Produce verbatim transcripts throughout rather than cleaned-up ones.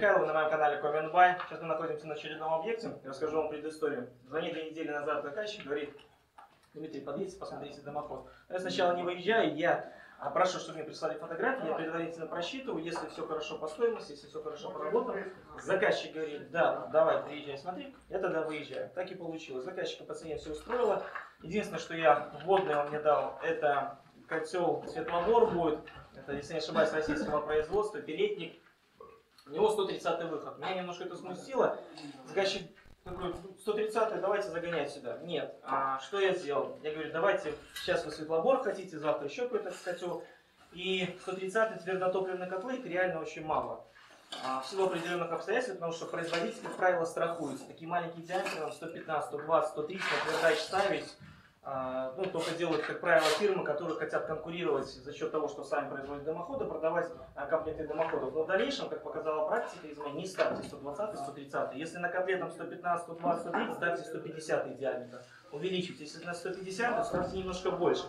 Михайлов, на моем канале Комментбай. Сейчас мы находимся на очередном объекте. Я расскажу вам предысторию. Звонит две недели назад заказчик, говорит: Дмитрий, подъедьте, посмотрите дымоход. Я сначала не выезжаю, я прошу, чтобы мне прислали фотографии, я предварительно просчитываю, если все хорошо по стоимости, если все хорошо поработано. Заказчик говорит: да, давай, приезжай, смотри. Я тогда выезжаю. Так и получилось. Заказчика по цене все устроило. Единственное, что я вводный он мне дал, это котел Светлогор будет. Это, если не ошибаюсь, российского производства, передник. У него сто тридцатый выход. Меня немножко это смутило. Заказчик такой: сто тридцатый, давайте загонять сюда. Нет. А что я сделал? Я говорю: давайте, сейчас вы Светлогор хотите, завтра еще какой-то котел. И сто тридцатый твердотопливные котлы, их реально очень мало. А, в силу определенных обстоятельств, потому что производитель, как правило, страхуется. Такие маленькие диаметры, сто пятнадцать, сто двадцать, сто тридцать, на твердач ставить. Ну, только делают, как правило, фирмы, которые хотят конкурировать за счет того, что сами производят дымоходы, продавать комплекты дымоходов. Но в дальнейшем, как показала практика, не ставьте сто двадцатый, сто тридцатый. Если на котлетом сто пятнадцать, сто двадцать, сто тридцать, ставьте сто пятидесятый диаметр. Увеличивайте. Если на сто пятьдесят, то ставьте немножко больше.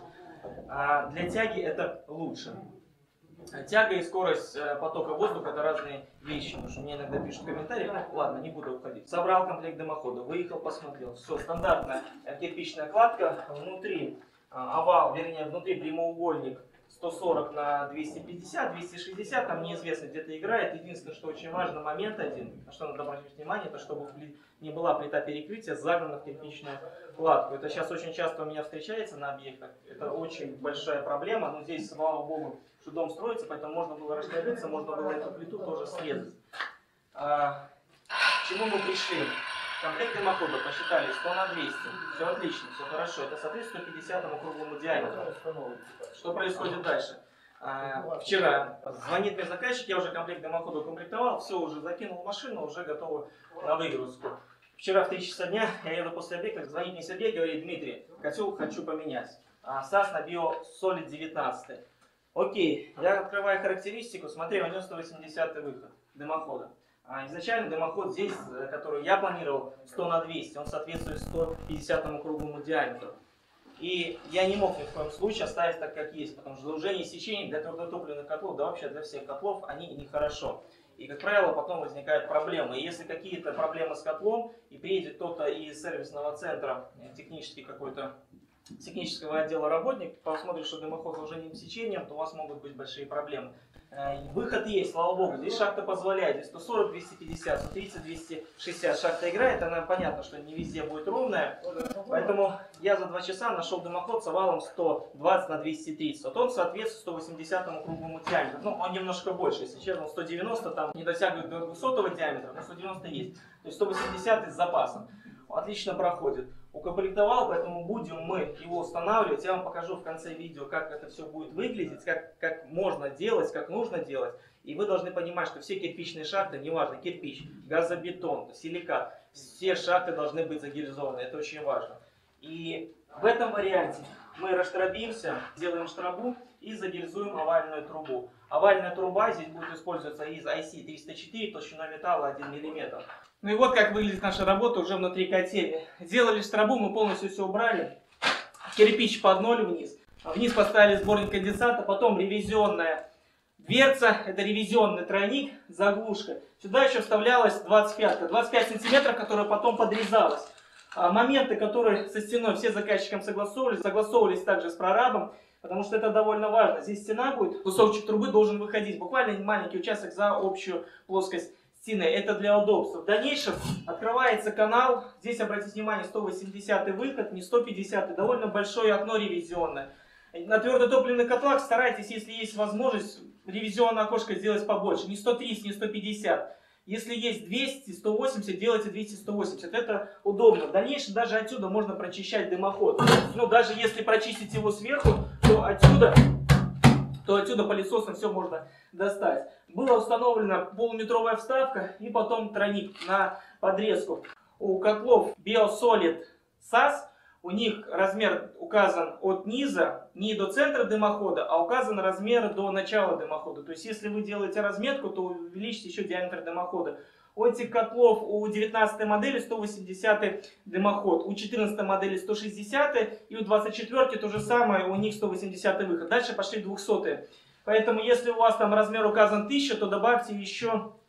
А для тяги это лучше. Тяга и скорость потока воздуха — это разные вещи. Потому что мне иногда пишут в комментариях: ну, ладно, не буду уходить. Собрал комплект дымохода, выехал, посмотрел. Все, стандартная кирпичная кладка. Внутри овал, вернее, внутри прямоугольник сто сорок на двести пятьдесят, двести шестьдесят, там неизвестно, где-то играет. Единственное, что очень важно, момент один, на что надо обратить внимание, это чтобы не была плита перекрытия загнана в кирпичную кладку. Это сейчас очень часто у меня встречается на объектах. Это очень большая проблема, но здесь, слава богу, что дом строится, поэтому можно было расшириться, можно было эту плиту тоже срезать. А, к чему мы пришли? Комплект дымохода посчитали сто на двести. Все отлично, все хорошо. Это соответствует сто пятидесятому круглому диаметру. Что происходит дальше? А, вчера звонит мне заказчик, я уже комплект дымохода укомплектовал, все уже закинул в машину, уже готово на выгрузку. Вчера в три часа дня я еду после объекта, звонит мне Сергей, говорит: Дмитрий, котел хочу поменять. А, САС на BioSolid девятнадцать. Окей, я открываю характеристику, смотри, у него сто восьмидесятый выход дымохода. А изначально дымоход здесь, который я планировал, сто на двести, он соответствует сто пятидесятому круглому диаметру. И я не мог ни в коем случае оставить так, как есть, потому что заужение сечений для твердотопливных котлов, да вообще для всех котлов, они нехорошо. И, как правило, потом возникают проблемы. И если какие-то проблемы с котлом, и приедет кто-то из сервисного центра, технический какой-то, технического отдела работник, посмотрит, что дымоход с заужением сечением, то у вас могут быть большие проблемы. Выход есть, слава богу, здесь шахта позволяет, здесь сто сорок, двести пятьдесят, сто тридцать, двести шестьдесят шахта играет, она понятно, что не везде будет ровная, поэтому я за два часа нашел дымоход с овалом сто двадцать на двести тридцать, вот он соответствует сто восьмидесятому круглому диаметру, ну он немножко больше, если честно, сто девяносто там не дотягивает до двухсотого диаметра, но сто девяносто есть, то есть сто восемьдесят с запасом, отлично проходит. Укомплектовал, поэтому будем мы его устанавливать. Я вам покажу в конце видео, как это все будет выглядеть, как, как можно делать, как нужно делать. И вы должны понимать, что все кирпичные шахты, неважно, кирпич, газобетон, силикат, все шахты должны быть загильзованы. Это очень важно. И в этом варианте мы расштрабимся, делаем штрабу и загильзуем овальную трубу. Овальная труба здесь будет использоваться из ай си триста четыре, толщиной металла один миллиметр. Ну и вот как выглядит наша работа уже внутри котельни. Делали штрабу, мы полностью все убрали. Кирпич под ноль вниз. Вниз поставили сборник конденсата, потом ревизионная дверца, это ревизионный тройник, заглушка. Сюда еще вставлялась двадцать пятка, двадцать пять сантиметров, которая потом подрезалась. Моменты, которые со стеной все заказчикам согласовывались, согласовывались также с прорабом, потому что это довольно важно. Здесь стена будет, кусочек трубы должен выходить, буквально маленький участок за общую плоскость стены. Это для удобства. В дальнейшем открывается канал. Здесь, обратите внимание, сто восьмидесятый выход, не сто пятидесятый. Довольно большое окно ревизионное. На твердотопливных котлах старайтесь, если есть возможность, ревизионное окошко сделать побольше. Не сто тридцать, не сто пятьдесят. Если есть двести, сто восемьдесят, делайте двести, сто восемьдесят. Это удобно. В дальнейшем даже отсюда можно прочищать дымоход. Ну, даже если прочистить его сверху, то отсюда, то отсюда пылесосом все можно достать. Была установлена полуметровая вставка и потом тройник на подрезку. У котлов BioSolid САС у них размер указан от низа, не до центра дымохода, а указан размер до начала дымохода. То есть если вы делаете разметку, то увеличите еще диаметр дымохода. У этих котлов у девятнадцатой модели сто восьмидесятый дымоход, у четырнадцатой модели сто шестидесятый и у двадцать четвёртой то же самое, у них сто восьмидесятый выход. Дальше пошли двухсотые. Поэтому если у вас там размер указан тысяча, то добавьте еще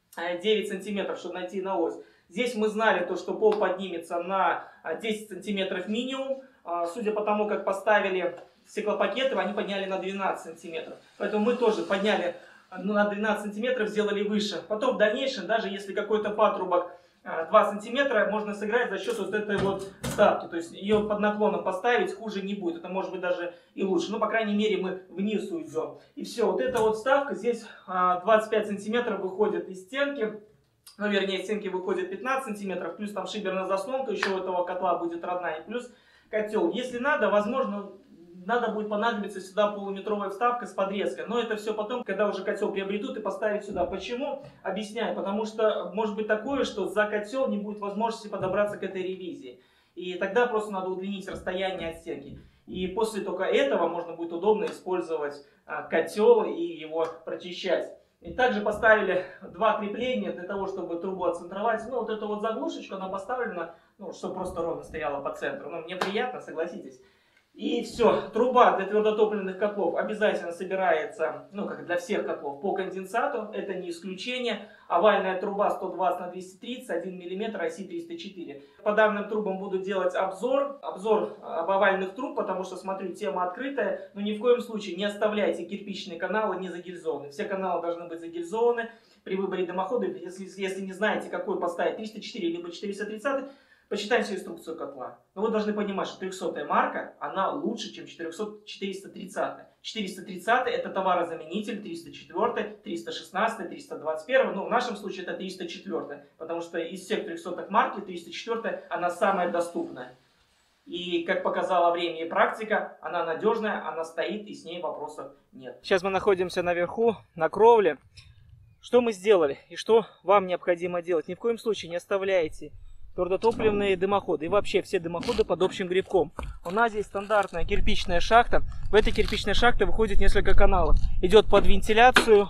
девять сантиметров, чтобы найти на ось. Здесь мы знали, то, что пол поднимется на десять сантиметров минимум. Судя по тому, как поставили стеклопакеты, они подняли на двенадцать сантиметров. Поэтому мы тоже подняли на двенадцать сантиметров, сделали выше. Потом в дальнейшем, даже если какой-то патрубок два сантиметра, можно сыграть за счет вот этой вот вставки. То есть ее под наклоном поставить хуже не будет. Это может быть даже и лучше. Но, по крайней мере, мы вниз уйдем. И все. Вот эта вот вставка здесь двадцать пять сантиметров выходит из стенки. Ну, вернее, из стенки выходит пятнадцать сантиметров. Плюс там шиберная заслонка еще у этого котла будет родная. И плюс котел. Если надо, возможно, надо будет понадобиться сюда полуметровая вставка с подрезкой. Но это все потом, когда уже котел приобретут, и поставить сюда. Почему? Объясняю. Потому что может быть такое, что за котел не будет возможности подобраться к этой ревизии. И тогда просто надо удлинить расстояние от стенки. И после только этого можно будет удобно использовать котел и его прочищать. И также поставили два крепления для того, чтобы трубу отцентровать. Ну, вот эту вот заглушечку, она поставлена, ну, чтобы просто ровно стояла по центру. Ну, мне приятно, согласитесь. И все, труба для твердотопливных котлов обязательно собирается, ну, как для всех котлов, по конденсату. Это не исключение. Овальная труба сто двадцать на двести тридцать, один миллиметр, оси триста четыре. По данным трубам буду делать обзор. Обзор об овальных труб, потому что, смотрю, тема открытая. Но ни в коем случае не оставляйте кирпичные каналы не загильзованы. Все каналы должны быть загильзованы. При выборе дымохода, если, если не знаете, какой поставить, триста четыре либо четыреста тридцать, почитайте инструкцию котла. Но вы должны понимать, что трехсотая марка, она лучше, чем четыреста тридцатая. четыреста тридцатая это товарозаменитель триста четыре, триста шестнадцать, триста двадцать один. Ну, в нашем случае это триста четыре, потому что из всех трехсотых марки триста четыре она самая доступная. И, как показало время и практика, она надежная, она стоит, и с ней вопросов нет. Сейчас мы находимся наверху, на кровле. Что мы сделали и что вам необходимо делать? Ни в коем случае не оставляйте твердотопливные дымоходы и вообще все дымоходы под общим грибком. У нас здесь стандартная кирпичная шахта. В этой кирпичной шахте выходит несколько каналов. Идет под вентиляцию.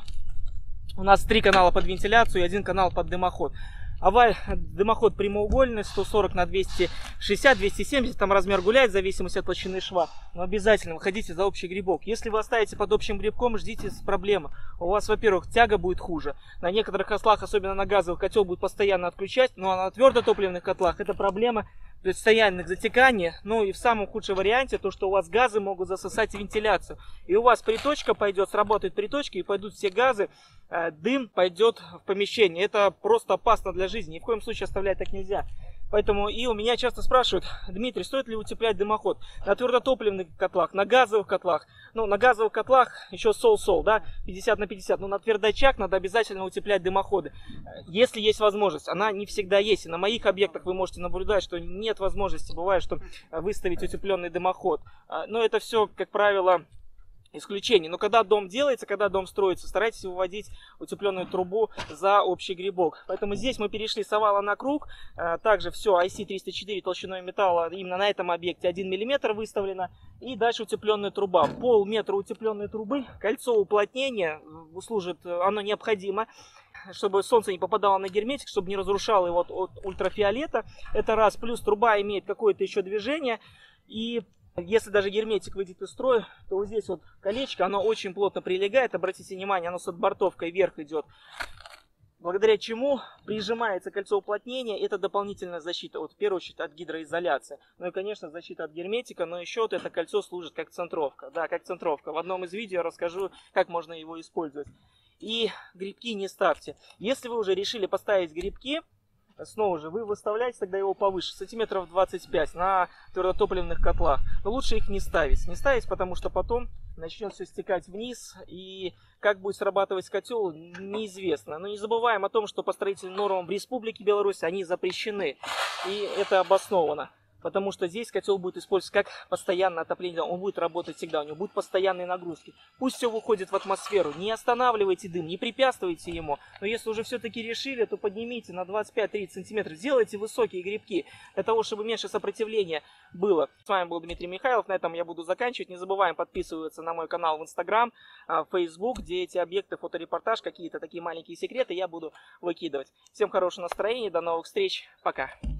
У нас три канала под вентиляцию и один канал под дымоход. Оваль, дымоход прямоугольный, сто сорок на двести шестьдесят, двести семьдесят, там размер гуляет в зависимости от толщины шва. Но обязательно выходите за общий грибок. Если вы оставите под общим грибком, ждите проблемы. У вас, во-первых, тяга будет хуже. На некоторых котлах, особенно на газовых, котел будет постоянно отключать. Ну а на твердотопливных котлах это проблема постоянных затеканий. Ну и в самом худшем варианте, то что у вас газы могут засосать вентиляцию. И у вас приточка пойдет, сработает приточки и пойдут все газы, дым пойдет в помещение. Это просто опасно для жизни. Ни в коем случае оставлять так нельзя. Поэтому и у меня часто спрашивают: Дмитрий, стоит ли утеплять дымоход? На твердотопливных котлах, на газовых котлах. Ну, на газовых котлах еще сол-сол, да, пятьдесят на пятьдесят. Но на твердочак надо обязательно утеплять дымоходы. Если есть возможность. Она не всегда есть. И на моих объектах вы можете наблюдать, что нет возможности. Бывает, что выставить утепленный дымоход. Но это все, как правило, исключение. Но когда дом делается, когда дом строится, старайтесь выводить утепленную трубу за общий грибок. Поэтому здесь мы перешли с овала на круг. Также все ай си триста четыре толщиной металла именно на этом объекте один миллиметр выставлено. И дальше утепленная труба. Полметра утепленной трубы. Кольцо уплотнения служит, оно необходимо, чтобы солнце не попадало на герметик, чтобы не разрушало его от, от ультрафиолета. Это раз. Плюс труба имеет какое-то еще движение. И если даже герметик выйдет из строя, то вот здесь вот колечко, оно очень плотно прилегает. Обратите внимание, оно с отбортовкой вверх идет. Благодаря чему прижимается кольцо уплотнения. Это дополнительная защита, вот, в первую очередь, от гидроизоляции. Ну и, конечно, защита от герметика. Но еще вот это кольцо служит как центровка. Да, как центровка. В одном из видео я расскажу, как можно его использовать. И грибки не ставьте. Если вы уже решили поставить грибки, снова же, вы выставляете тогда его повыше, сантиметров двадцать пять на твердотопливных котлах. Но лучше их не ставить. Не ставить, потому что потом начнет все стекать вниз. И как будет срабатывать котел, неизвестно. Но не забываем о том, что по строительным нормам в Республике Беларусь они запрещены. И это обосновано. Потому что здесь котел будет использоваться как постоянное отопление. Он будет работать всегда, у него будут постоянные нагрузки. Пусть все выходит в атмосферу. Не останавливайте дым, не препятствуйте ему. Но если уже все-таки решили, то поднимите на двадцать пять тридцать сантиметров. Сделайте высокие грибки, для того, чтобы меньше сопротивления было. С вами был Дмитрий Михайлов. На этом я буду заканчивать. Не забываем подписываться на мой канал в Инстаграм, в Фейсбук, где эти объекты, фоторепортаж, какие-то такие маленькие секреты я буду выкидывать. Всем хорошего настроения, до новых встреч. Пока.